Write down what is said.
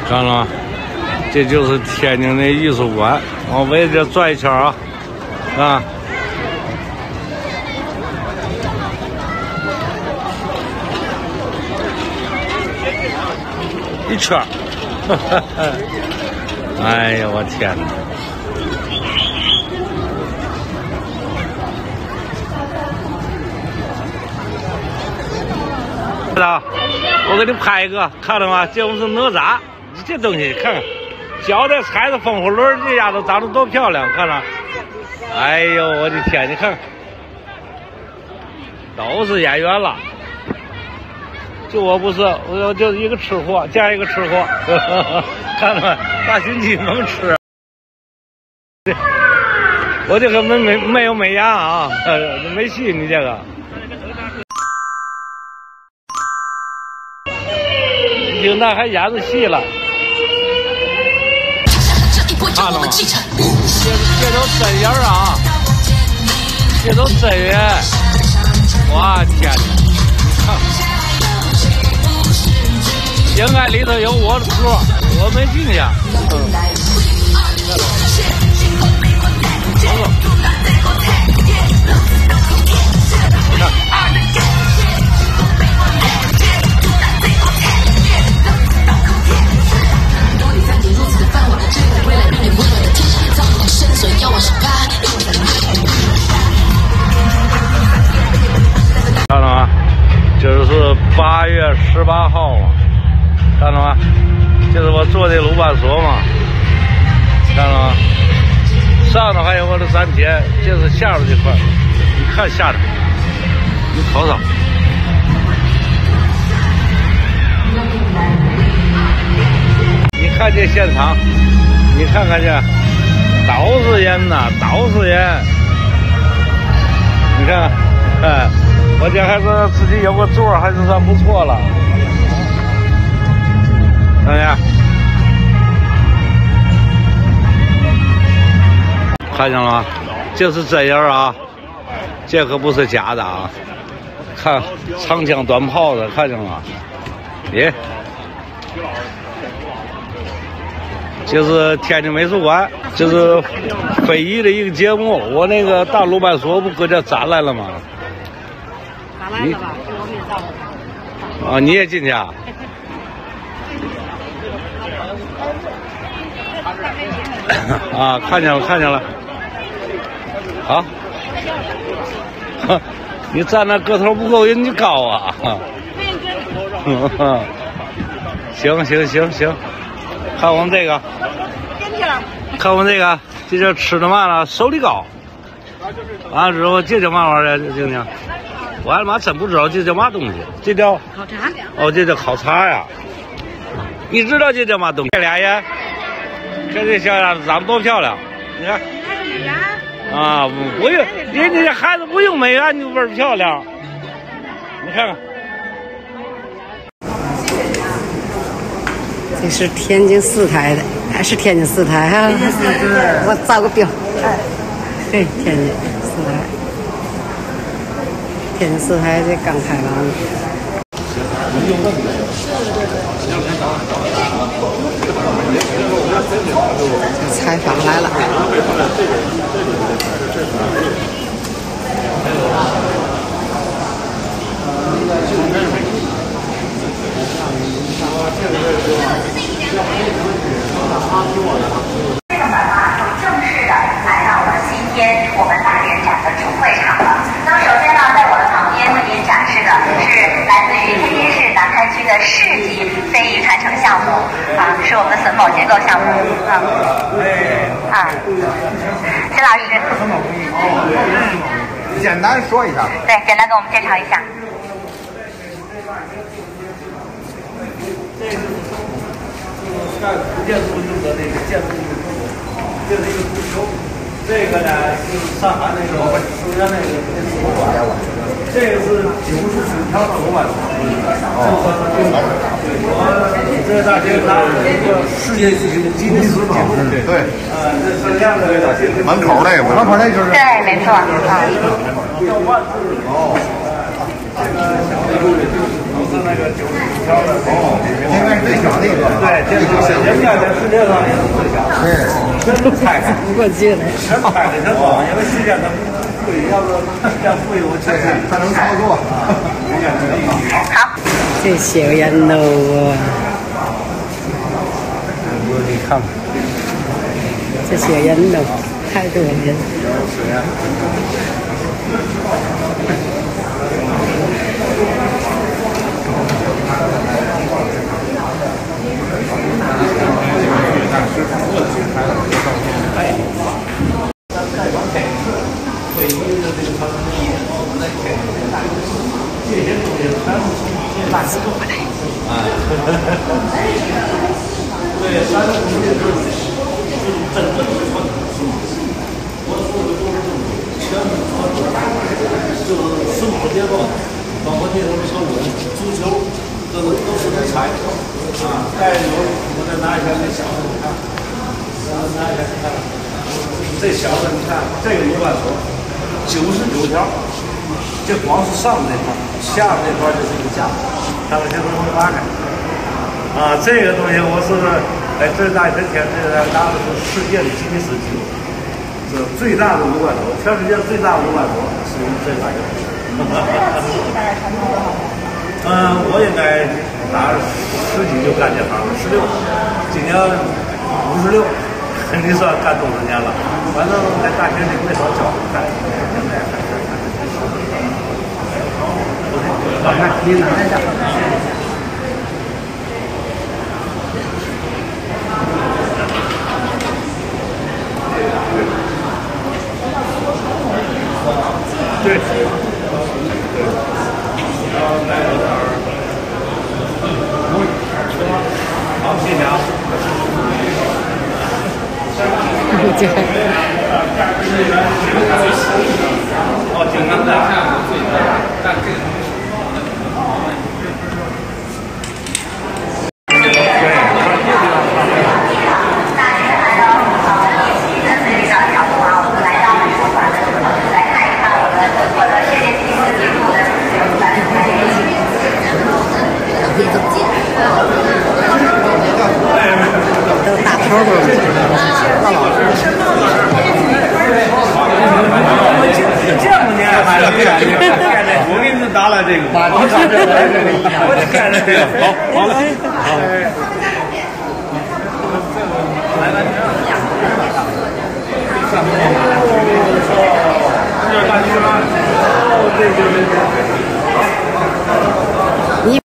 看了吗？这就是天津的艺术馆，往围着转一圈啊，啊！一圈，哎呀，我天哪！我给你拍一个，看到吗？这不是哪吒，这东西看看，脚的踩着风火轮，这丫头长得多漂亮，看着。哎呦，我的天，你看看，都是演员了。就我不是，我就是一个吃货，加一个吃货，看到没？大熏鸡能吃。我这个没有美颜啊，没戏，你这个。听那还演着戏了，看了吗？这都真人啊，这都真人！我天哪，你看，应该里头有我的座，我没进去。看到吗？这是8月18号嘛，看到吗？这是我做的鲁班锁嘛，看到吗？上头还有我的粘贴，这是下边这块，你看下头，你瞅瞅，你看这现场，你看看这，都是人呐，都是人，你看，哎。我这还是自己有个座，还是算不错了。怎么样？看见了吗？这是真人啊，这可不是假的啊！看长枪短炮的，看见了吗？耶！这是天津美术馆，这是非遗的一个节目。我那个大鲁班锁不搁这展来了吗？ 来了吧？我没到。 啊，你也进去啊？啊，看见了，看见了。好，你站那个头不够人家高啊。行行行行，看我们这个，看我们这个，这叫吃的嘛了，手里糕。完了之后，这叫嘛玩意儿？听听。我他妈真不知道这叫嘛东西，这叫烤茶。 哦，这叫烤茶呀！你知道这叫嘛东西？这俩人，看这小丫子长得多漂亮，你看。啊，不用，人家这孩子不用美颜就倍儿漂亮，你看看。 这是天津四台的，还是天津四台哈？我照个表。对，天津四台。天津四台这刚开完了。采访来了。 这个本啊，就正式的来到了今天我们大连展的主会场了。那么首先呢，在我的旁边为您展示的是来自于天津市南开区的市级非遗传承项目啊，是我们的榫卯结构项目秦老师， 简单说一下。 对，简单给我们介绍一下。 看古建筑用的那个建筑用的，这是一个足球，这个呢是上海那个苏联那个图书馆，这个是99条的罗马城，这是大街上一个世界级的吉尼斯纪录， 对， 这是这样的门口那个，门口那就是对，没错啊。 叫万字哦，这个那个95条的， 应该是最小的一个。 对，这是人家在世界上也是最小。对，全拆开， 不过去了。 全拆开全装，因为时间它富裕，要不像富裕我全拆， 它能操作。 好。 这小烟楼啊， 你看看， 这小烟楼太多人。 包括那种球文、足球，都是在拆啊。再有，我再拿一下这小的，你看，拿一下你看，这小的你看，这个鲁班锁99条，这光是上面那块，下面那块就是一个架，上面这都能拉开。啊，这个东西我是在这大这天这拿的是世界的吉尼斯纪录，是最大的鲁班锁，全世界最大的鲁班锁是这大个。我应该打10几就干这行了，16，今年56，你算干多少年了？反正在大学里没少教，干。 来，你拿一下。 对。好，谢谢啊。哦，挺能的。 都大头儿了，老老实实。 我见过你还是我给你打了这个，我就干了这个，好，来来，这大鱼吗？对。